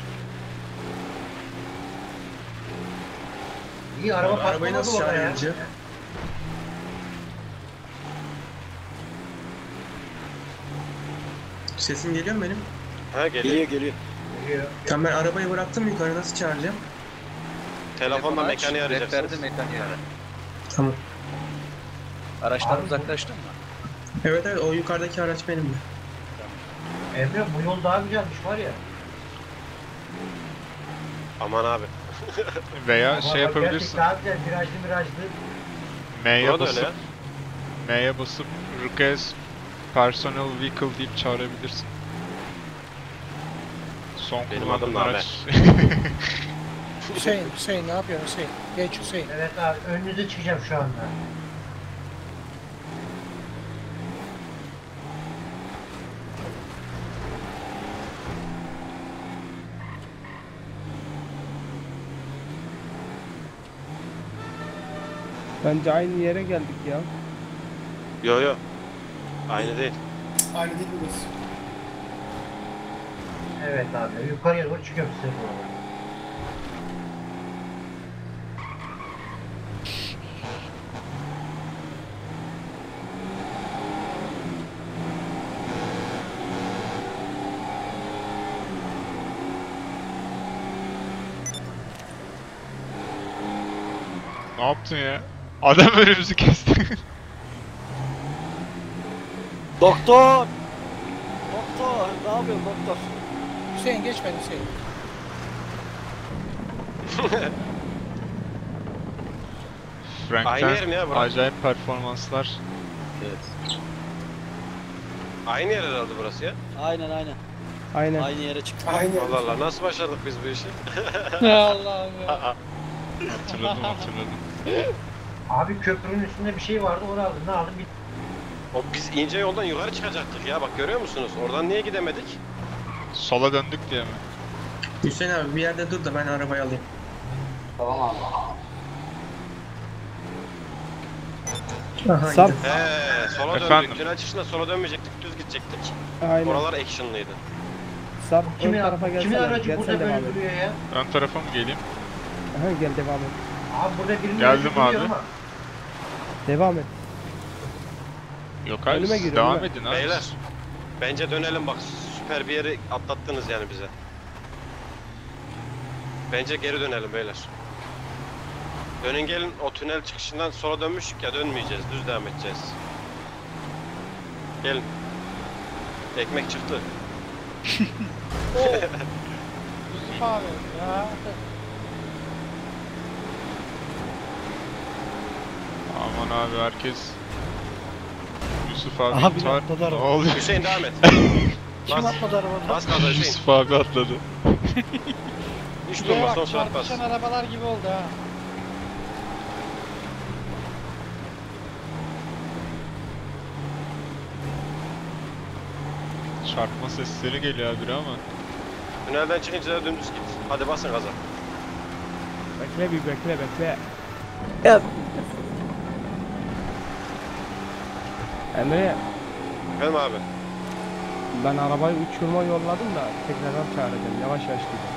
İyi araba patlamadı orada ya. Sesim geliyor mu benim? Ha geliyor. Geliyor. Tamam ben arabayı bıraktım yukarı nasıl çağıracağım? Telefonla aç, mekaniği arayacaksınız. Rehberde mekaniği ara. Tamam. Araçtan Abi, uzaklaştın mı? Evet evet o yukarıdaki araç benim de. Emre bu yol daha güzelmiş var ya. Aman abi. Veya şey yapabilirsin. Daha güzel virajlı. M'ye Burada öyle basıp ya. M'ye basıp request personal vehicle deyip çağırabilirsin. Son Benim kullandığın adım da araç. Hüseyin ne yapıyorsun Hüseyin? Geç Hüseyin. Evet abi önünüze çıkacağım şu anda. Bence aynı yere geldik ya. Yo yo. Aynı değil. Aynı değil mi burası? Evet abi yukarıya doğru çıkıyorum size doğru. Ne yaptın ya? Adam önümüzü kesti. Doktor! Doktor! Ne yapıyorsun doktor? Hüseyin geç beni Hüseyin. Aynı yer mi ya Frank'ten burası? acayip performanslar. Evet. Aynı yer herhalde burası ya. Aynen. Aynen. Aynı yere çıktık. Aynı. Allah Allah nasıl başardık biz bu işi? Allah'ım ya. Hatırladım. Abi köprünün üstünde bir şey vardı onu aldım. Ne aldım? O biz ince yoldan yukarı çıkacaktık ya bak görüyor musunuz? Oradan niye gidemedik? Sola döndük diye mi? Hüseyin abi bir yerde dur da ben arabayı alayım. Tamam abi. Sap. Sola Efendim? döndük. Tünel çıkışında sola dönmeyecektik, düz gidecektik. Aynen. Oralar action'lıydı. Sap ön Kimin, tarafa kimin gelsene. aracı Gel burada sen devam böyle et. duruyor ya? Ön tarafa mı geleyim? Aha, gel devam et. Abi burada birinin Geldim aracı duruyor abi. ama. Devam et. Yok hayır Önüme siz giriyor, devam önüme. edin abi. Beyler, bence dönelim bak süper bir yeri atlattınız yani bize. Bence geri dönelim beyler. Dönün gelin o tünel çıkışından sola dönmüştük ya dönmeyeceğiz, düz devam edeceğiz. Gelin. Ekmek çıktı. Yusuf abi ya. Aman abi herkes Yusuf abi Abi intihar. atladı Ne araba. oluyor? Hüseyin devam et. Kim atladı arabadan? Bas gaza Hüseyin. Yusuf abi atladı. Hiç Şuraya durma bak son sürat bas. çarpışan arabalar gibi oldu ha. Çarpma sesleri geliyor abi ama. Tünelden çıkınca da dümdüz git. Hadi basın gaza. Bekle bir bekle. Emre, Efendim abi. ben arabayı uçurma yolladım da tekrardan çağıracağım. Yavaş yavaş gidelim.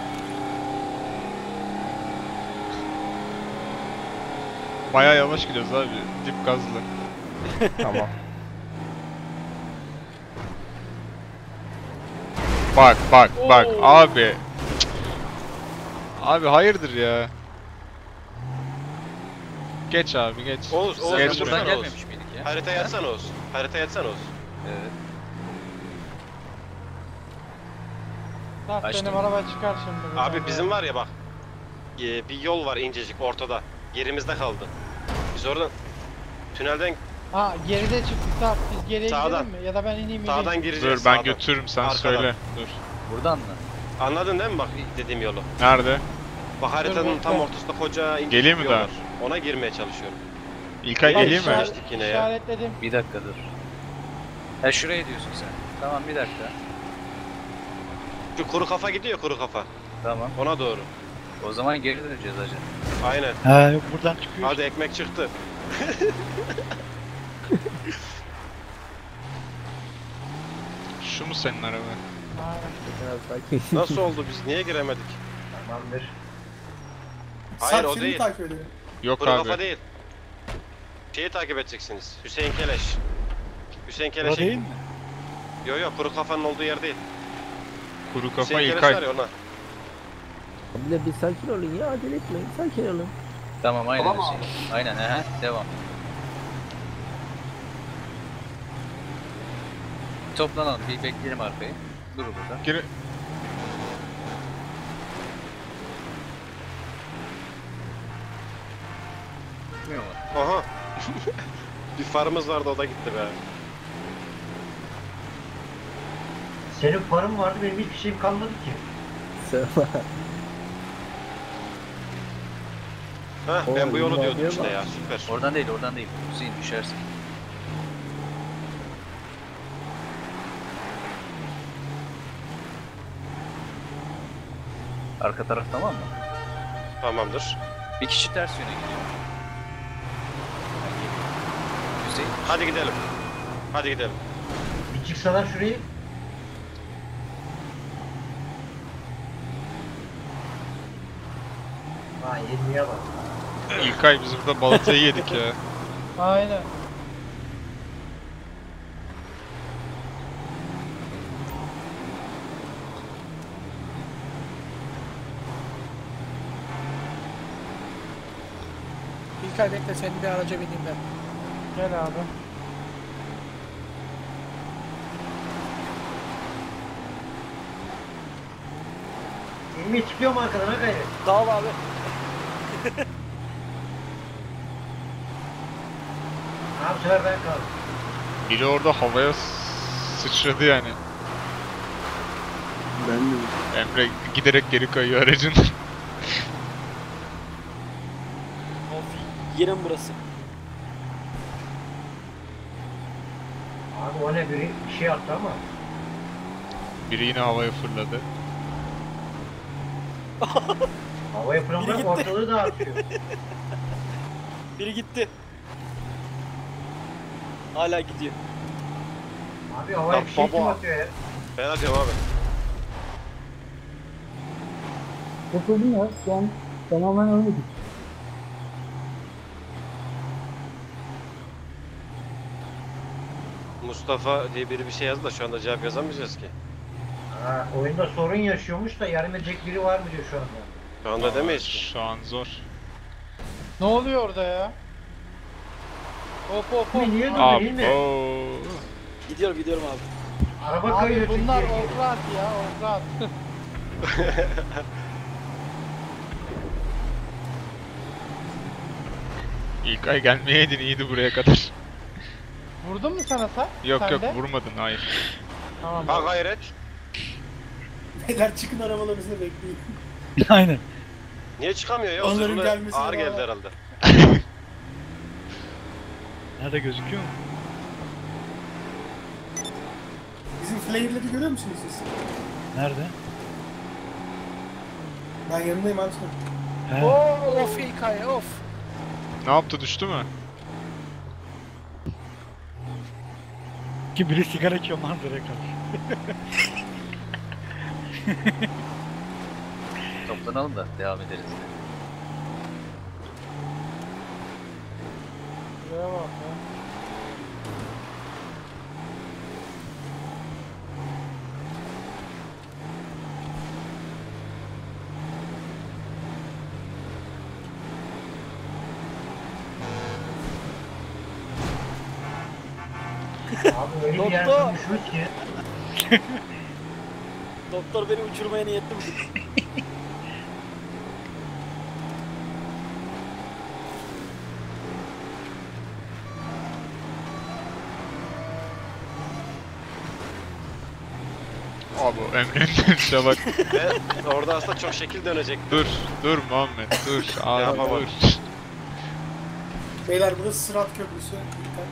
Baya yavaş gidiyoruz abi. Dip gazlı. Tamam. Bak Oo. abi. Abi hayırdır ya. Geç abi geç. Oğuz, Sen Geç buradan şuraya. gelmemiş miydik ya? Haritaya yatsana Oğuz. Haritaya yatsana Oğuz. Evet. Bak Açtım. benim araba çıkar şimdi. buradan Abi ya. bizim var ya bak. Bir yol var incecik ortada. Yerimizde kaldı. Biz oradan tünelden Ha geride çıktık tamam biz geriye Sağdan. gidelim mi? Ya da ben ineyim sağdan Dur gireceğiz. ben sağdan. götürürüm sen Arkadan. söyle. Dur. Buradan mı? Anladın değil mi bak dediğim yolu? Nerede? Bak haritanın Dur, tam bekle. ortasında koca incecik Geleyim mi bir yol daha? var. Ona girmeye çalışıyorum. İlkay Bak, geleyim mi? işaret- yine ya. İşaretledim. Bir dakika dur. Ha şuraya diyorsun sen. Tamam bir dakika. Şu kuru kafa gidiyor kuru kafa. Tamam. Ona doğru. O zaman geri döneceğiz hacı. Aynen. Ha yok buradan çıkıyor. Hadi ekmek çıktı. Şu mu senin araba? Nasıl oldu biz niye giremedik? Tamamdır. Hayır, Sarp o seni değil. takip edelim. Yok Kuru kafa abi. değil. Şeyi takip edeceksiniz. Hüseyin Keleş. Hüseyin O Keleş'e değil mi? Yo kuru kafanın olduğu yer değil. Kuru kafa Şey İlkay. var ya ona. Bir de bir sakin olun ya, acele etmeyin, sakin olun. Tamam aynen Tamam Hüseyin. Aynen devam. Toplanalım bir bekleyelim arkayı. Dur burada. Geri... Aha. Bir farımız vardı o da gitti be. Senin farın vardı, benim hiçbir şeyim kalmadı ki. Heh, ben bu yolu Oo, diyordum yine işte bak. ya, süper. Oradan değil Hüseyin düşersin. Arka taraf tamam mı? Tamamdır. Bir kişi ters yöne gidiyor. Hüseyin. Hadi gidelim. Hadi gidelim. Bir çıksalar şurayı. Ha, yediye bak. İlkay biz burada balatayı yedik ya. Aynen. İlkay bekle, senin bir araca bineyim ben. Gel abi. İlmi çıkıyor mu arkadan, ha gayret? Sağ ol abi. Ha, bu sefer ben kaldım. Biri orada havaya sıçradı yani. Ben de. Emre giderek geri kayıyor aracın. Of. Yerim burası. Abi o ne, biri bir şey attı ama. Biri yine havaya fırladı. Havaya Biri fırlamak gitti. ortalığı dağıtıyor. Biri gitti. Hala gidiyor. Abi havaya Lan bir şey kim baba. atıyor ya? Ben atıyorum abi. Yapıldı ya. Şu an tamamen ölmedik. Mustafa diye biri bir şey yazdı da şu anda cevap yazamayacağız ki. Ha, oyunda sorun yaşıyormuş da yardım edecek biri var mı diyor şu anda. Şu anda demeyiz ki. Şu an zor. Ne oluyor orada ya? Hop hop hop. Ne, niye durdun değil mi? Abo. Gidiyorum abi. Araba Abi kayıyor bunlar çünkü. offroad ya, offroad. İlkay gelmeyeydin iyiydi buraya kadar. Vurdun mu sana sen? Yok Sen yok de? vurmadın hayır. Tamam. Ha gayret. Beyler çıkın arabalarınızı bekleyin. Aynen. Niye çıkamıyor ya? Onların Zırhlı gelmesine ağır geldi bağlı. herhalde. Nerede gözüküyor mu? Bizim flare'leri görüyor musunuz siz? Nerede? Ben yanındayım abi. He. Of İlkay, of. Ne yaptı düştü mü? Ki biri sigara içiyor manzaraya karşı. Toplanalım da devam ederiz. Şuraya bak ya. Abi öyle bir yer Doktor. bulmuşuz ki. Doktor beni uçurmaya niyetli mi? Abi Emre'nin dönüşe bak. Ve orada aslında çok şekil dönecek. Dur Muhammed dur. Abi Yapamam. dur. Beyler burası Sırat Köprüsü. Dikkat.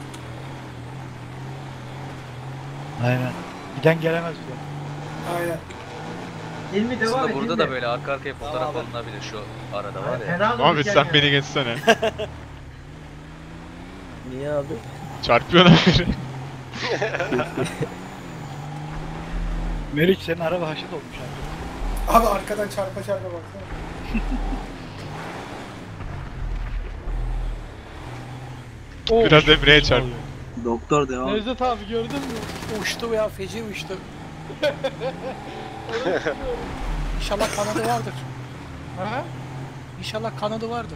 Aynen. Giden gelemez bile. Aynen. İlmi devam Aslında et. burada İlmi. da böyle arka arkaya fotoğraf Tamam abi. alınabilir şu arada var ya. Fena Muhammed durmuş sen yani. beni geçsene. Niye abi? Çarpıyor lan biri. Meriç senin araba haşet olmuş abi. Abi arkadan çarpa baksana. Oh, Biraz Emre'ye çarp. Doktor devam. Nevzat abi gördün mü? Uçtu ya, feci uçtu. İnşallah kanadı vardır. Ha? İnşallah kanadı vardır.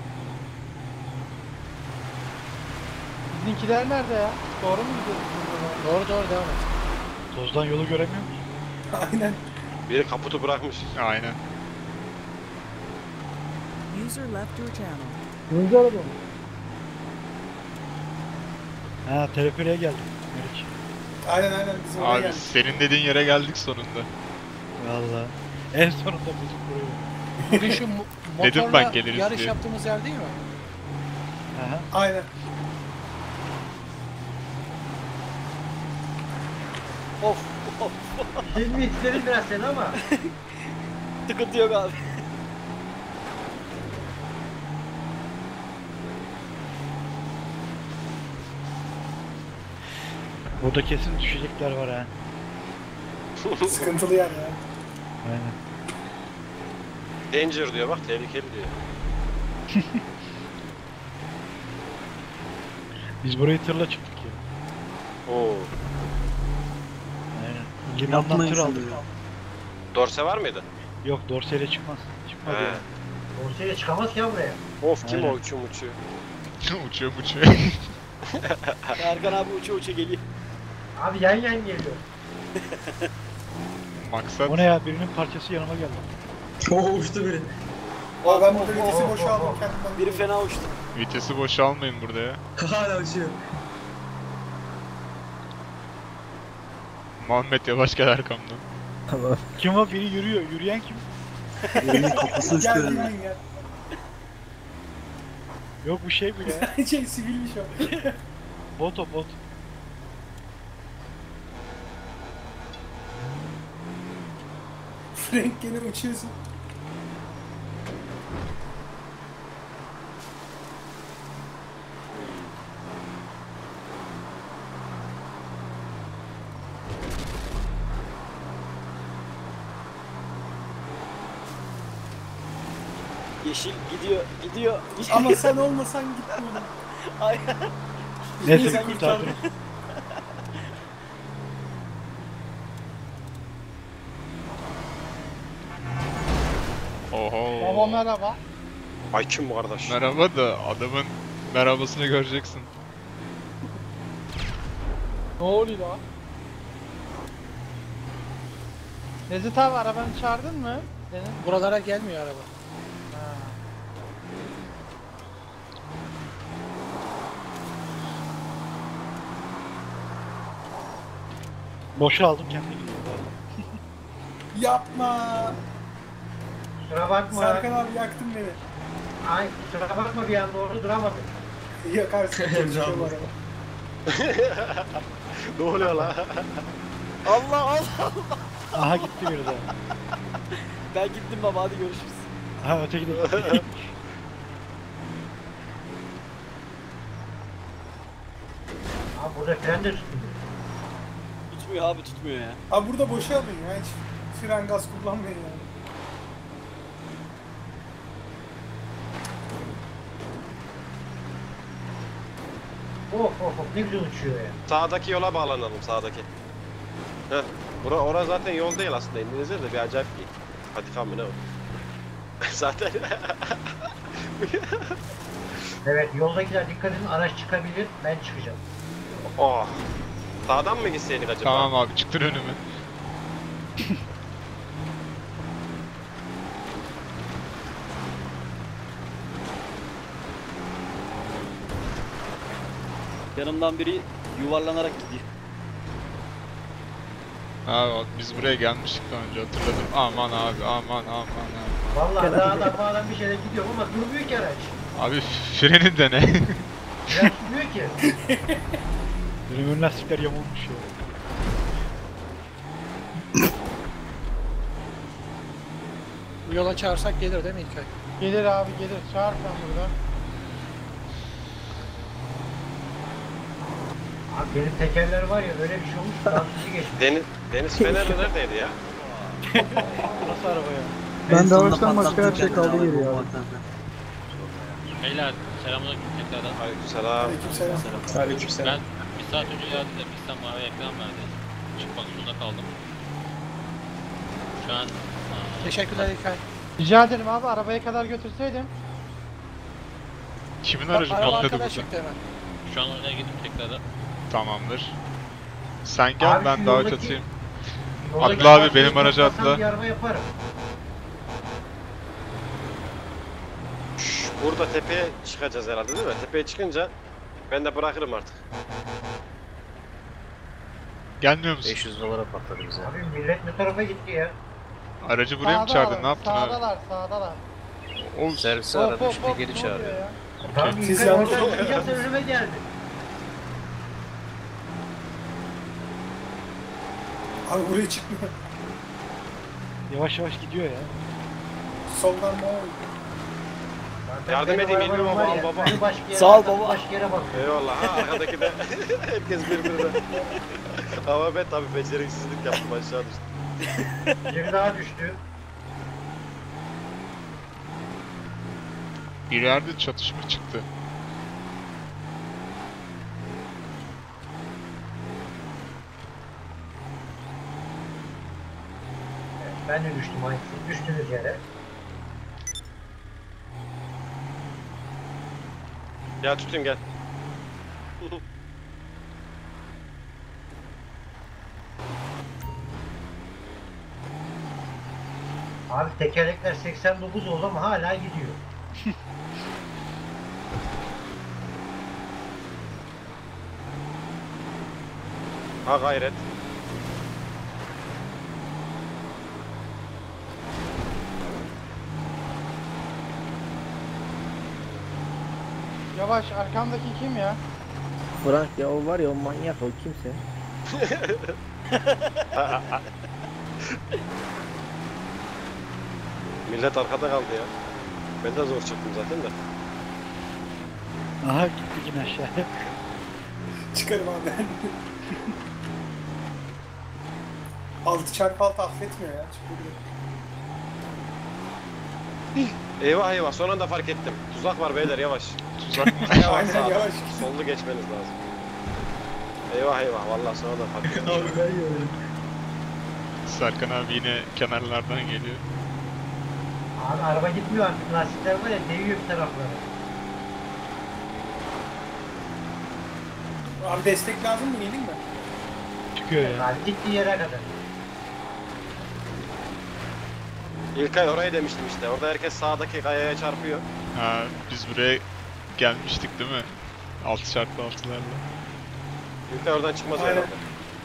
Bizimkiler nerede ya? Doğru mu gidiyoruz? Doğru doğru devam et. Tozdan yolu göremiyor musun? Aynen. Biri kaputu bırakmış. Aynen. User left your channel. Hızlı araba mı? Ha teleferiye geldim. Meriç. Aynen bizim oraya Abi geldik. senin dediğin yere geldik sonunda. Valla. En sonunda bulduk burayı. Bugün şu Dedim motorla ben geliriz yarış diye. yaptığımız yer değil mi? Aha. Aynen. Of. Hilmi isterim biraz seni ama. Sıkıntı yok abi. Burada kesin düşecekler var ha. Sıkıntılı yer ya. Aynen. Danger diyor bak, tehlikeli diyor. Biz burayı tırla çıktık ya. Oo. Aynen. Limandan tır aldık. Dorse var mıydı? Yok dorseyle çıkmaz. Çıkmadı He. ya. Dorsayla çıkamaz ki ya buraya. Of kim Aynen. o uçuyor. uçuyor uçuyor. Erkan abi uça uça geliyor. Abi yan yan geliyor. Maksat. O ne ya? Birinin parçası yanıma geldi. Oo uçtu biri. Aa ben burada vitesi boşaldım kendimden. Biri fena uçtu. Vitesi boşalmayın burada ya. Hala uçuyor. Muhammed yavaş gel arkamdan. Kim o? Biri yürüyor. Yürüyen kim? Gel dinleyin gel. Yok bu şey bu ya. Şey sivilmiş o. Bot o bot. Frank gene uçuyorsun. Yeşil gidiyor. Ama sen olmasan gitmiyordum. Aynen. Neyse Sen bir kurtardım. Oho. Baba merhaba. Ay kim bu kardeş? Merhaba da adamın merhabasını göreceksin. Ne oluyor lan? Nezit abi arabanı çağırdın mı? Senin? Buralara gelmiyor araba. Ha. Boşa aldım kendi gidiyor. Yapma. Kusura bakma. Serkan abi yaktın beni. Ay kusura bakma bir anda orada duramadım. Yakarsın. Heyecanlı. Ne oluyor lan? Allah. Aha gitti biri de. Ben gittim baba hadi görüşürüz. Aha öteki de gitti. Abi burada fren de tutmuyor. Tutmuyor abi tutmuyor ya. Abi burada boşa alın ya. Hiç fren gaz kullanmayın yani. Of ne güzel uçuyor ya. Sağdaki yola bağlanalım, sağdaki. Heh. Ora zaten yol değil aslında. İngilizce de bir acayip değil. Kadife mi ne o? Zaten. Evet yoldakiler dikkat edin araç çıkabilir ben çıkacağım. Oh. Sağdan mı gitseydik acaba? Tamam abi çıktır önüme. Yanımdan biri yuvarlanarak gidiyor. Abi biz buraya gelmiştik daha önce hatırladım. Aman abi aman. Vallahi dağdan bağdan bir şeyler gidiyor ama durmuyor ki araç. Abi frenin de ne? Fren tutmuyor ki. Benim ön lastikler yamulmuş ya. Bu yola çağırsak gelir değil mi İlkay? Gelir abi gelir. Çağır sen burada. Abi benim tekerler var ya öyle bir şey olmuş Fransız'ı geçmiş. Deniz Fener'le neredeydi ya? Nasıl araba ya? Ben de araçtan başka her şey kaldı geliyor abi. Beyler selamünaleyküm tekrardan. Aleykümselam. Aleykümselam. Ben bir saat önce geldim de bizden mavi ekran verdi. Çıkmak zorunda kaldım. Şu an Teşekkürler İlkay. Rica ederim abi, arabaya kadar götürseydim. Kimin Bak, aracı araba patladı arkadan burada? çıktı hemen. şu an oyuna girdim tekrardan. Tamamdır. Sen gel Abi ben şu davet yoldaki- atayım. Yoldaki Atla abi, karşıya benim araca toplasam atla. Bir araba yaparım. Burada tepeye çıkacağız herhalde değil mi? Tepeye çıkınca ben de bırakırım artık. Gelmiyor musun? 500 dolara patladı bize. Abi millet ne tarafa gitti ya? Aracı buraya mı çağırdın? Ne yaptın abi? Sağdalar. Oğlum Servisi Hop, aradı hop, şimdi hop, geri ne oluyor çağırıyor. ya? Tamam Siz İlkay yalnız- oradan çıkacağız önüme geldi. Abi buraya çıkmıyor. Yavaş yavaş gidiyor ya. Soldan ne oldu? Yardım edeyim, elimi baba, al baba. Sağ ol baba. Başka yere bak. Eyvallah. Ha, arkadaki de herkes birbirine. Ama ben tabii beceriksizlik yaptım, aşağı düştüm. Biri daha düştü. bir yerde çatışma çıktı. Evet, ben de düştüm aynı. Siz düştünüz yere. Gel tutayım gel. Abi tekerlekler 89 oldu ama hala gidiyor. Ha gayret. Yavaş, arkamdaki kim ya? Bırak ya, o var ya, o manyak, o kimse. Millet arkada kaldı ya. Ben de zor çıktım zaten de. Aha gitti yine aşağıya. Çıkarım abi ben. 6x6 affetmiyor ya. Çıkıyor. Eyvah eyvah, son anda fark ettim. Tuzak var beyler, yavaş. Tuzak mı? Yavaş Aynen, sağdan. yavaş. Sollu geçmeniz lazım. Eyvah eyvah, vallahi son anda fark ettim. Abi ben yiyorum. Serkan abi yine kenarlardan geliyor. Abi araba gitmiyor artık. Lastikler var ya değiyor bir taraflara. Abi destek lazım mı? Gelin mi? Çıkıyor ya. Abi gittiği yere kadar. İlkay orayı demiştim işte. Orada herkes sağdaki kayaya çarpıyor. Ha, biz buraya gelmiştik değil mi? 6x6'larla. İlkay oradan çıkmaz Aynen. herhalde.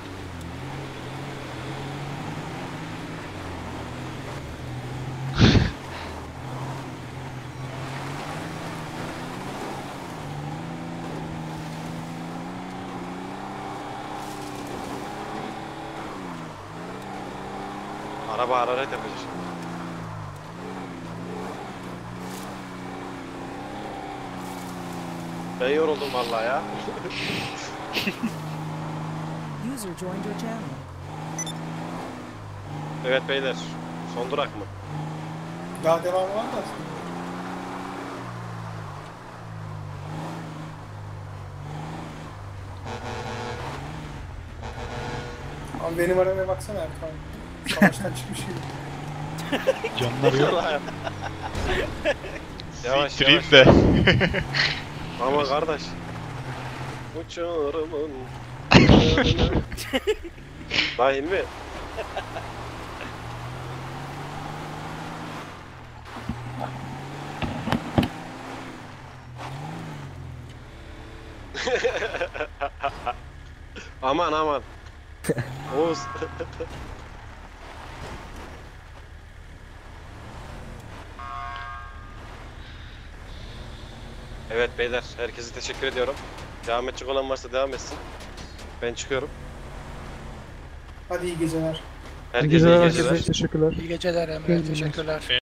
Araba hararet yapacak şimdi. Ben yoruldum vallahi ya. User joined your channel. Evet beyler, son durak mı? Daha devamı var da. Abi benim arabaya baksana Erkan. Savaştan çıkmış gibi. Canları yok. Yavaş Siktireyim yavaş. de. Ama kardeş. Uçurumun. Dahil mi? Aman aman. Oğuz. Evet beyler, herkese teşekkür ediyorum. Devam edecek olan varsa devam etsin. Ben çıkıyorum. Hadi iyi geceler. Herkese iyi geceler. teşekkürler. İyi geceler Emre. Teşekkürler.